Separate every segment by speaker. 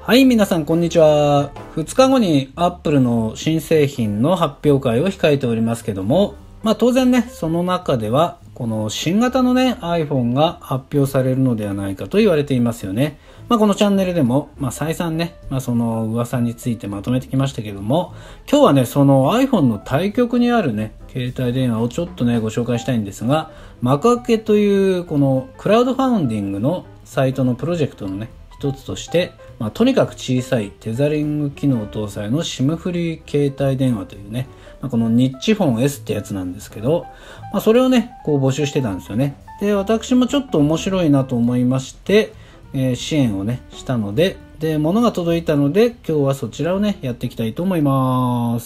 Speaker 1: はい、皆さんこんにちは。2日後に Apple の新製品の発表会を控えておりますけども、当然ね、その中ではこの新型のね iPhone が発表されるのではないかと言われていますよね。このチャンネルでも、再三ね、その噂についてまとめてきましたけども、今日はね、その iPhone の対極にあるね、携帯電話をちょっとね、ご紹介したいんですが、マカケというこのクラウドファウンディングのサイトのプロジェクトのね、一つとして、とにかく小さいテザリング機能搭載の SIM フリー携帯電話というね、このニッチフォン S ってやつなんですけど、それをね、こう募集してたんですよね。で、私もちょっと面白いなと思いまして、支援をね、したので、物が届いたので、今日はそちらをね、やっていきたいと思います。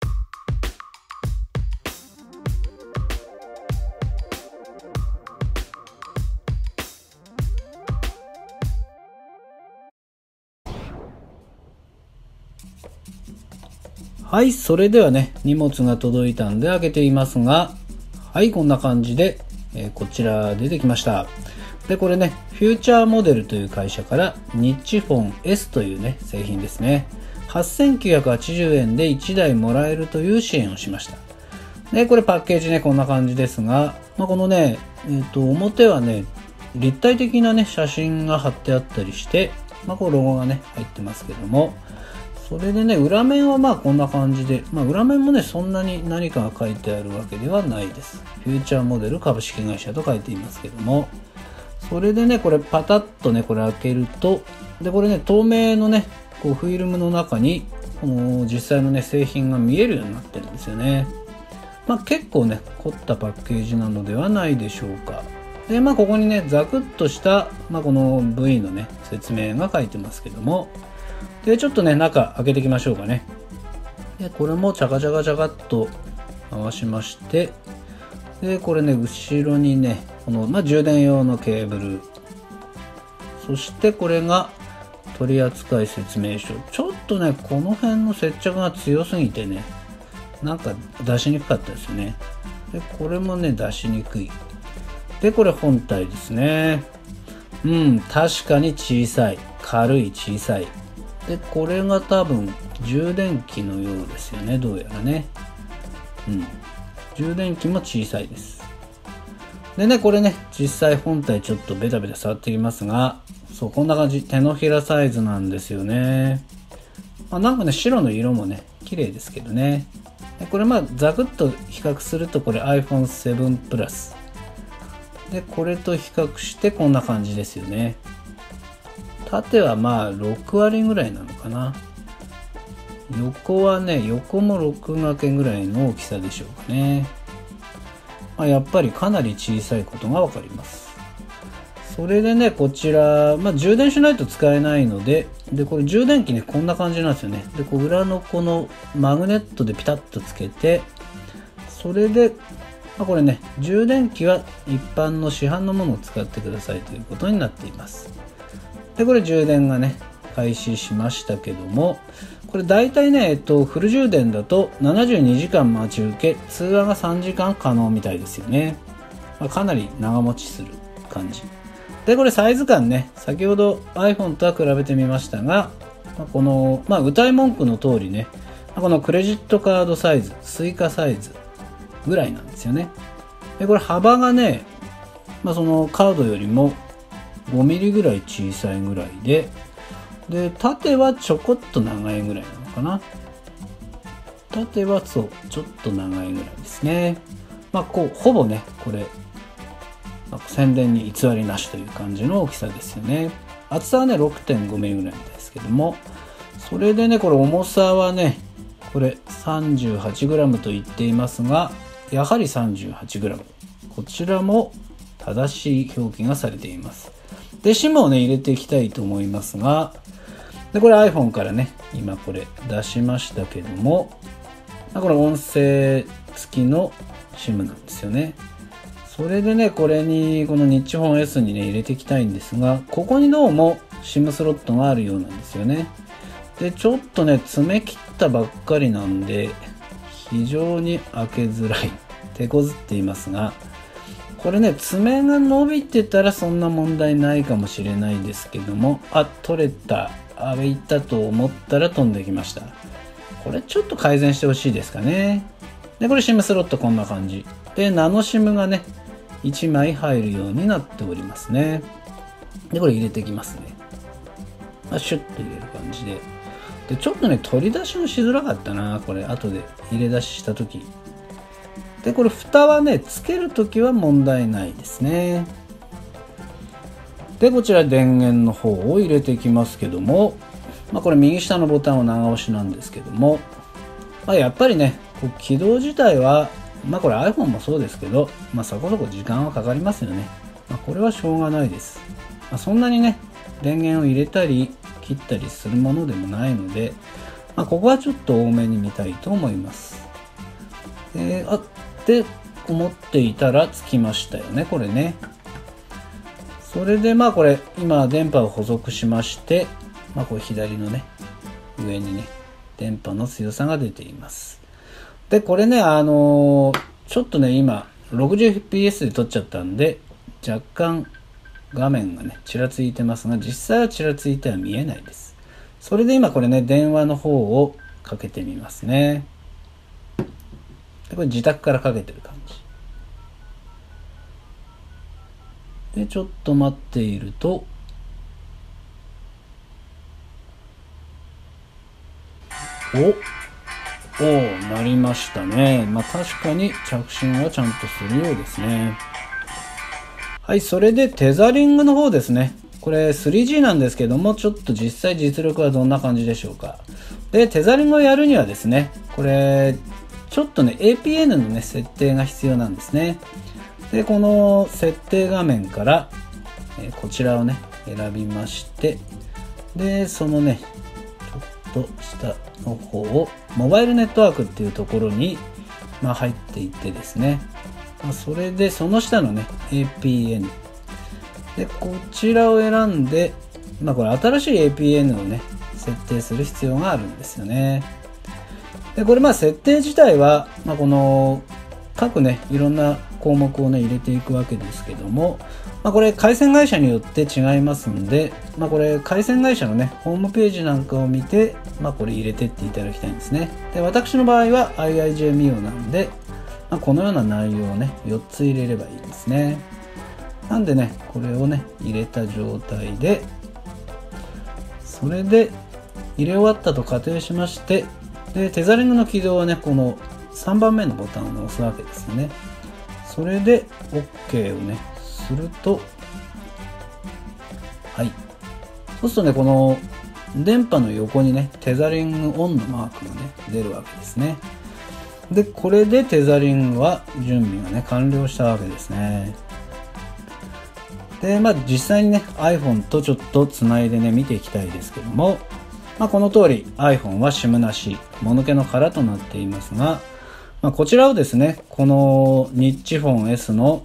Speaker 1: はい、それではね、荷物が届いたんで開けていますが、はい、こんな感じで、こちら出てきました。で、これね、フューチャーモデルという会社からニッチフォン S というね、製品ですね。8980円で1台もらえるという支援をしました。で、これパッケージね、こんな感じですが、このね、表はね、立体的なね、写真が貼ってあったりして、こうロゴがね、入ってますけども、それでね、裏面はこんな感じで、裏面もね、そんなに何かが書いてあるわけではないです。フューチャーモデル株式会社と書いていますけども、それでね、これパタッとね、これ開けると、で、これね、透明のね、こうフィルムの中に、この実際のね、製品が見えるようになってるんですよね。結構ね、凝ったパッケージなのではないでしょうか。で、ここにね、ザクッとした、この V のね、説明が書いてますけども、で、ちょっとね、中開けていきましょうかね。で、これもチャカチャカチャカっと回しまして、で、これね、後ろにね、この、充電用のケーブル。そしてこれが取扱説明書。ちょっとね、この辺の接着が強すぎてね、なんか出しにくかったですよね。で、これもね、出しにくい。で、これ本体ですね。確かに小さい。軽い小さい。で、これが多分充電器のようですよね、どうやらね。充電器も小さいです。でね、これね、実際本体ちょっとベタベタ触ってきますが、そう、こんな感じ、手のひらサイズなんですよね。なんかね、白の色もね、綺麗ですけどね。で、これザクッと比較すると、これ iPhone7 Plus。で、これと比較してこんな感じですよね。縦は6割ぐらいなのかな。横はね、横も6掛けぐらいの大きさでしょうかね。やっぱりかなり小さいことがわかります。それでね、こちら、充電しないと使えないので、で、これ充電器ね、こんな感じなんですよね。で、裏のこのマグネットでピタッとつけて、それで、これね、充電器は一般の市販のものを使ってくださいということになっています。で、これ充電がね、開始しましたけども、これ大体ね、フル充電だと72時間待ち受け、通話が3時間可能みたいですよね。かなり長持ちする感じ。で、これサイズ感ね、先ほど iPhone とは比べてみましたが、この、謳い文句の通りね、このクレジットカードサイズ、スイカサイズぐらいなんですよね。で、これ幅がね、そのカードよりも5ミリぐらい小さいぐらいで、で、縦はちょこっと長いぐらいなのかな。縦はそう、ちょっと長いぐらいですね。こう、ほぼね、これ、宣伝に偽りなしという感じの大きさですよね。厚さはね、6.5 ミリぐらいみたいですけども、それでね、これ重さはね、これ 38g と言っていますが、やはり 38g。こちらも正しい表記がされています。で、SIM をね、入れていきたいと思いますが、で、これ iPhone からね、今これ出しましたけども、これ音声付きの SIM なんですよね。それでね、これに、このニッチフォン S にね、入れていきたいんですが、ここにどうも SIM スロットがあるようなんですよね。で、ちょっとね、詰め切ったばっかりなんで、非常に開けづらい。手こずっていますが、これね、爪が伸びてたらそんな問題ないかもしれないですけども、取れた。 上行ったと思ったら飛んできました。これちょっと改善してほしいですかね。で、これ SIM スロットこんな感じ。で、ナノ SIM がね、1枚入るようになっておりますね。で、これ入れていきますね。シュッと入れる感じで。で、ちょっとね、取り出しもしづらかったな。これ、後で入れ出ししたとき。で、これ、蓋はね、つけるときは問題ないですね。で、こちら電源の方を入れていきますけども、これ右下のボタンを長押しなんですけども、やっぱりね、起動自体は、これ iPhone もそうですけど、そこそこ時間はかかりますよね。これはしょうがないです。そんなにね、電源を入れたり切ったりするものでもないので、ここはちょっと多めに見たいと思います。って思っていたらつきましたよね、これね。それでこれ今電波を補足しまして、これ左のね上にね電波の強さが出ています。でこれねちょっとね今 60fps で撮っちゃったんで若干画面がねちらついてますが、実際はちらついては見えないです。それで今これね電話の方をかけてみますね。でこれ自宅からかけてる感じで、ちょっと待っているとなりましたね。確かに着信はちゃんとするようですね。はい、それでテザリングの方ですね。これ 3G なんですけども、ちょっと実際実力はどんな感じでしょうか。でテザリングをやるにはですね、これちょっとね APN のね設定が必要なんですね。でこの設定画面から、こちらをね選びまして、でそのねちょっと下の方をモバイルネットワークっていうところに、入っていってですね、それでその下のね APN でこちらを選んで、これ新しい APN をね設定する必要があるんですよね。でこれ設定自体は、この各ねいろんな項目をね入れていくわけですけども、これ回線会社によって違いますんで、これ回線会社のねホームページなんかを見て、これ入れてっていただきたいんですね。で私の場合は IIJ-MIO なんで、このような内容をね4つ入れればいいですね。なんでねこれをね入れた状態で、それで入れ終わったと仮定しまして、でテザリングの起動はねこの3番目のボタンを押すわけですよね。それで OK をねすると、はい、そうするとねこの電波の横にねテザリングオンのマークがね出るわけですね。でこれでテザリングは準備がね完了したわけですね。で実際にね iPhone とちょっとつないでね見ていきたいですけども、この通り iPhone は SIM なしもぬけの殻となっていますが、こちらをですねこのニッチフォン S の、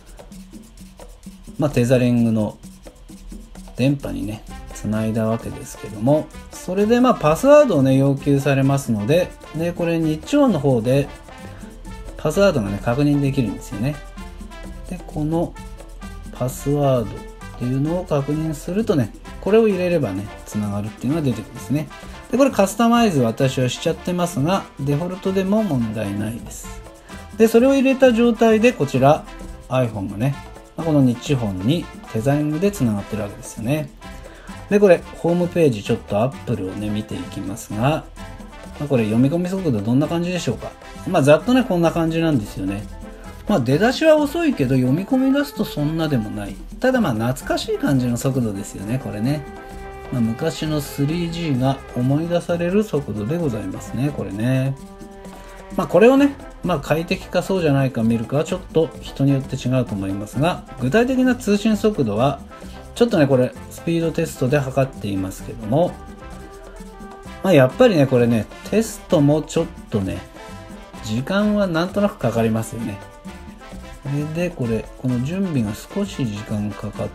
Speaker 1: テザリングの電波にねつないだわけですけども、それでパスワードをね要求されますので、これニッチフォンの方でパスワードがね確認できるんですよね。でこのパスワードっていうのを確認するとね、これを入れればねつながるっていうのが出てくるんですね。でこれカスタマイズ私はしちゃってますが、デフォルトでも問題ないです。でそれを入れた状態でこちら iPhone がねこのニッチフォンにテザリングでつながってるわけですよね。でこれホームページちょっと Apple をね見ていきますが、これ読み込み速度どんな感じでしょうか。ざっとねこんな感じなんですよね。出だしは遅いけど読み込み出すとそんなでもない。ただ懐かしい感じの速度ですよねこれね。昔の 3G が思い出される速度でございますねこれね。これをね快適かそうじゃないか見るかはちょっと人によって違うと思いますが、具体的な通信速度はちょっとねこれスピードテストで測っていますけども、やっぱりねこれねテストもちょっとね時間はなんとなくかかりますよね。それでこの準備が少し時間かかって、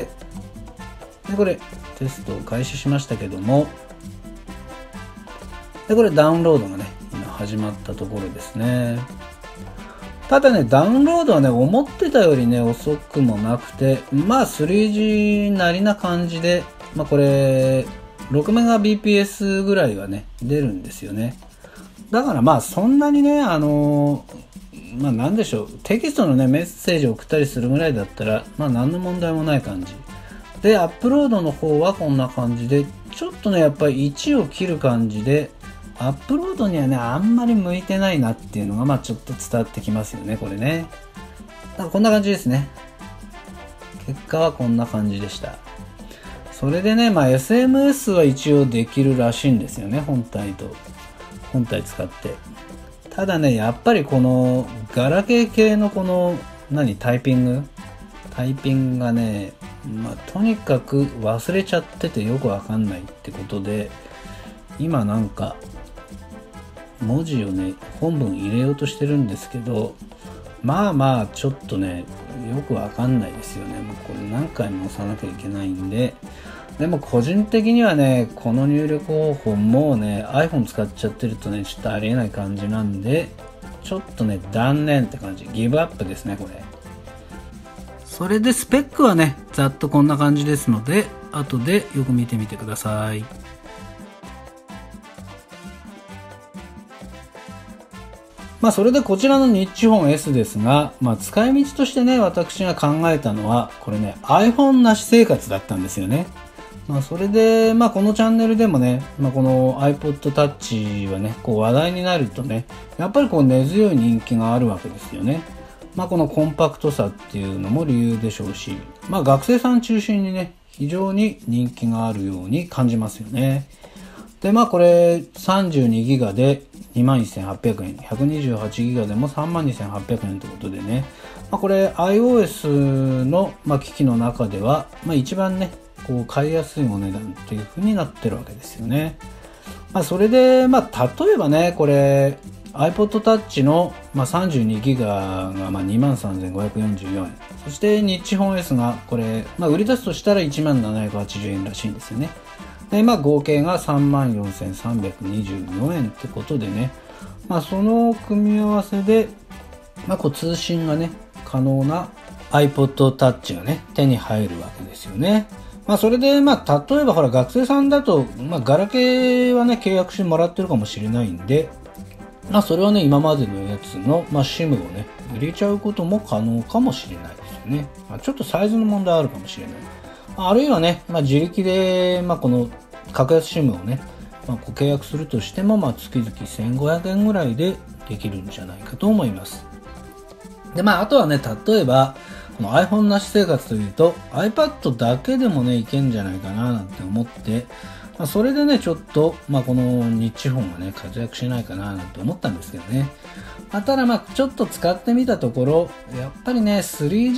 Speaker 1: でこれテストを開始しましたけども、でこれダウンロードがね今始まったところですね。ただねダウンロードはね思ってたよりね遅くもなくて、3G なりな感じで、これ 6Mbps ぐらいはね、出るんですよね。だからまあそんなにね、まあなんでしょう、テキストのね、メッセージを送ったりするぐらいだったら、まあ何の問題もない感じ。で、アップロードの方はこんな感じで、ちょっとね、やっぱり1を切る感じで、アップロードにはね、あんまり向いてないなっていうのが、まあちょっと伝わってきますよね、これね。だからこんな感じですね。結果はこんな感じでした。それでね、まあ SMS は一応できるらしいんですよね、本体使って。ただね、やっぱりこのガラケー系のこのタイピングがね、まあとにかく忘れちゃっててよくわかんないってことで、今なんか文字をね本文入れようとしてるんですけど、まあちょっとねよくわかんないですよね。もうこれ何回も押さなきゃいけないんで。でも個人的にはね、この入力方法もうね iPhone 使っちゃってるとねちょっとありえない感じなんで、ちょっとね断念って感じ、ギブアップですねこれ。それでスペックはねざっとこんな感じですので、後でよく見てみてください。まあそれでこちらのニッチフォン S ですが、まあ使い道としてね私が考えたのはこれね iPhone なし生活だったんですよね。まあそれでまあこのチャンネルでもね、まあ、この iPod Touch はねこう話題になるとねやっぱりこう根強い人気があるわけですよね。まあこのコンパクトさっていうのも理由でしょうし、まあ学生さん中心にね非常に人気があるように感じますよね。でまあこれ 32GB で 21,800 円、 128GB でも 32,800 円ということでね、まあ、これ iOS の、まあ、機器の中では、まあ、一番ねこう買いやすいお値段という風になってるわけですよね。まあ、それでまあ例えばねこれ iPod Touch の、まあ、32GB が、まあ、23,544 円、そしてニッチフォン S がこれ、まあ、売り出すとしたら 14,780 円らしいんですよね。でまあ合計が 34,324 円ってことでね、まあその組み合わせで、まあこう通信がね可能な iPod Touch がね手に入るわけですよね。まあそれでまあ例えばほら学生さんだと、まあガラケーはね契約してもらってるかもしれないんで、まあそれはね今までのやつの、まあ、SIM をね入れちゃうことも可能かもしれないですよね。まあ、ちょっとサイズの問題あるかもしれない。あるいはね、まあ、自力で、まあ、この格安 SIM をね、まあ、ご契約するとしても、まあ、月々1,500円ぐらいでできるんじゃないかと思います。で、まあ、あとはね、例えば、この iPhone なし生活というと、iPad だけでもね、いけんじゃないかな、なんて思って、まあ、それでね、ちょっと、まあ、このニッチフォンがね、活躍しないかな、なんて思ったんですけどね。ただまあちょっと使ってみたところ、やっぱりね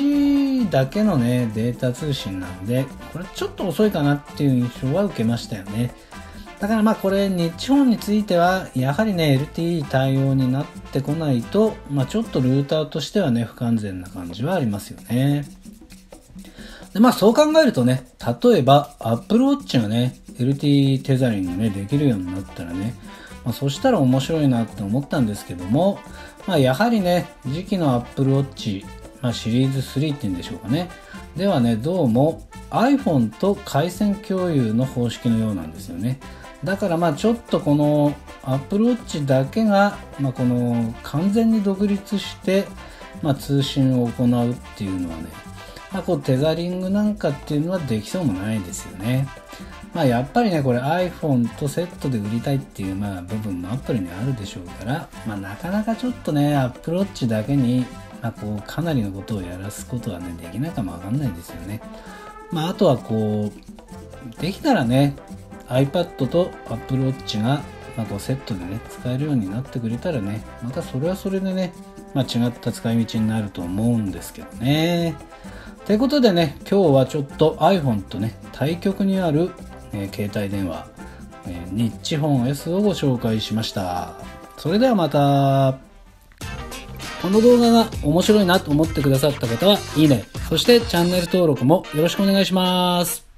Speaker 1: 3G だけのねデータ通信なんで、これちょっと遅いかなっていう印象は受けましたよね。だからまあこれニッチフォンについてはやはりね LTE 対応になってこないと、まあちょっとルーターとしてはね不完全な感じはありますよね。でまあそう考えるとね、例えば Apple Watch がね LTE テザリングねできるようになったらね、まあ、そしたら面白いなって思ったんですけども、まあ、やはりね次期の Apple Watch、まあ、シリーズ3っていうんでしょうかね、ではねどうも iPhone と回線共有の方式のようなんですよね。だからまあちょっとこの Apple Watch だけが、まあ、この完全に独立して、まあ、通信を行うっていうのはね、まあ、こうテザリングなんかっていうのはできそうもないですよね。まあやっぱりねこれ iPhone とセットで売りたいっていうまあ部分もアップルにあるでしょうから、まあなかなかちょっとね Apple Watch だけに、まあ、こうかなりのことをやらすことはねできないかもわかんないですよね。まああとはこうできたらね iPad と Apple Watch が、まあ、こうセットでね使えるようになってくれたらね、またそれはそれでね、まあ、違った使い道になると思うんですけどね。ということでね今日はちょっと iPhone とね対極にある携帯電話、ニッチフォン S をご紹介しました。それではまた。この動画が面白いなと思ってくださった方はいいね、そしてチャンネル登録もよろしくお願いします。